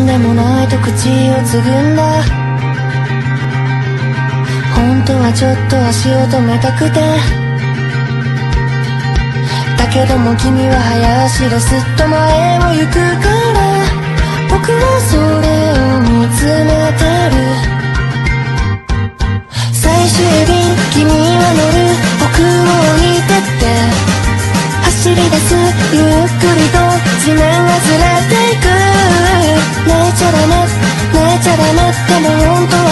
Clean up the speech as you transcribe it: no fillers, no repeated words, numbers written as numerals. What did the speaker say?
んでもないと口をつぐんだ。本当はちょっと足を止めたくて、だけども君は早足ですっと前を行くから、僕はそれを見つめてる。最終便君は乗る、僕を置いてって走り出す、ゆっくりと地面がずれていく。泣いちゃダメ、泣いちゃダメ、でも本当